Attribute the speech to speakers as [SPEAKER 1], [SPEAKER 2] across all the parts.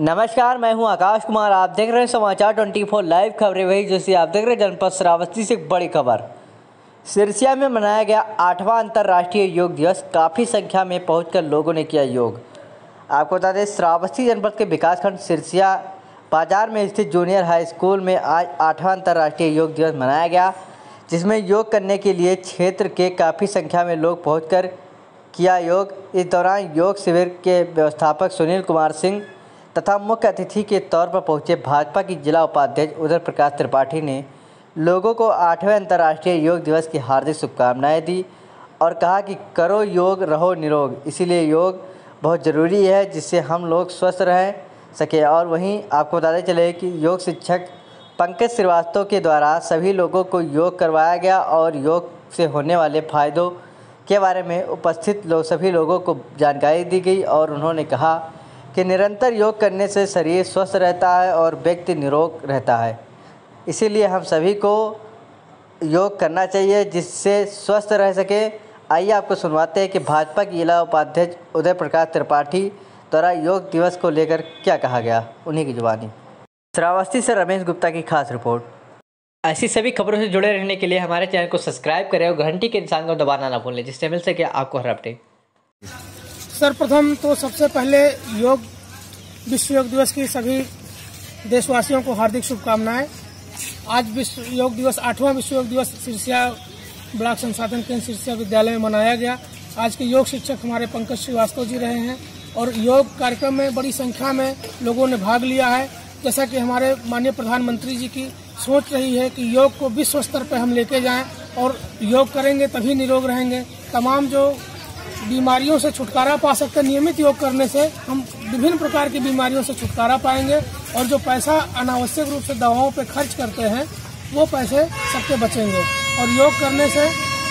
[SPEAKER 1] नमस्कार, मैं हूं आकाश कुमार। आप देख रहे हैं समाचार 24 लाइव खबरें। वही जैसे आप देख रहे हैं जनपद श्रावस्ती से एक बड़ी खबर। सिरसिया में मनाया गया 8वां अंतर्राष्ट्रीय योग दिवस। काफ़ी संख्या में पहुंचकर लोगों ने किया योग। आपको बता दें, श्रावस्ती जनपद के विकासखंड सिरसिया बाजार में स्थित जूनियर हाई स्कूल में आज 8वां अंतर्राष्ट्रीय योग दिवस मनाया गया, जिसमें योग करने के लिए क्षेत्र के काफ़ी संख्या में लोग पहुँच किया योग। इस दौरान योग शिविर के व्यवस्थापक सुनील कुमार सिंह तथा मुख्य अतिथि के तौर पर पहुंचे भाजपा की जिला उपाध्यक्ष उदय प्रकाश त्रिपाठी ने लोगों को 8वें अंतर्राष्ट्रीय योग दिवस की हार्दिक शुभकामनाएं दी और कहा कि करो योग, रहो निरोग। इसीलिए योग बहुत ज़रूरी है, जिससे हम लोग स्वस्थ रह सके। और वहीं आपको बताते चले कि योग शिक्षक पंकज श्रीवास्तव के द्वारा सभी लोगों को योग करवाया गया और योग से होने वाले फ़ायदों के बारे में उपस्थित सभी लोगों को जानकारी दी गई और उन्होंने कहा कि निरंतर योग करने से शरीर स्वस्थ रहता है और व्यक्ति निरोग रहता है। इसीलिए हम सभी को योग करना चाहिए, जिससे स्वस्थ रह सके। आइए आपको सुनवाते हैं कि भाजपा की जिला उपाध्यक्ष उदय प्रकाश त्रिपाठी द्वारा योग दिवस को लेकर क्या कहा गया, उन्हीं की जुबानी। श्रावस्ती से रमेश गुप्ता की खास रिपोर्ट। ऐसी सभी खबरों से जुड़े रहने के लिए हमारे चैनल को सब्सक्राइब करें और घंटी के निशान को दबाना ना भूलें, जिससे मिल सके आपको हर अपडेट।
[SPEAKER 2] सर्वप्रथम तो सबसे पहले विश्व योग दिवस की सभी देशवासियों को हार्दिक शुभकामनाएं। आज विश्व योग दिवस 8वां विश्व योग दिवस सिरसिया ब्लॉक संसाधन केंद्र सिरसिया विद्यालय में मनाया गया। आज के योग शिक्षक हमारे पंकज श्रीवास्तव जी रहे हैं और योग कार्यक्रम में बड़ी संख्या में लोगों ने भाग लिया है। जैसा कि हमारे माननीय प्रधानमंत्री जी की सोच रही है कि योग को विश्व स्तर पर हम लेके जाएं और योग करेंगे तभी निरोग रहेंगे। तमाम जो बीमारियों से छुटकारा पा सकते हैं, नियमित योग करने से हम विभिन्न प्रकार की बीमारियों से छुटकारा पाएंगे और जो पैसा अनावश्यक रूप से दवाओं पे खर्च करते हैं वो पैसे सबके बचेंगे। और योग करने से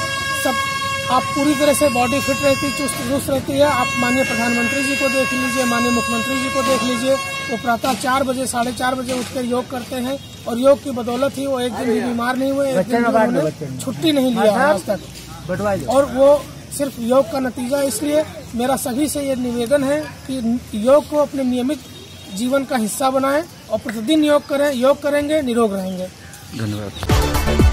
[SPEAKER 2] सब आप पूरी तरह से बॉडी फिट रहती, चुस्त दुरुस्त रहती है। आप माननीय प्रधानमंत्री जी को देख लीजिए, माननीय मुख्यमंत्री जी को देख लीजिए, वो प्रातः 4 बजे 4:30 बजे उठकर योग करते हैं और योग की बदौलत ही वो एक दिन भी बीमार नहीं हुए, एक दिन उन्होंने छुट्टी नहीं लिया है आज तक। और वो सिर्फ योग का नतीजा। इसलिए मेरा सभी से ये निवेदन है कि योग को अपने नियमित जीवन का हिस्सा बनाएं और प्रतिदिन योग करें। योग करेंगे, निरोग रहेंगे।
[SPEAKER 3] धन्यवाद।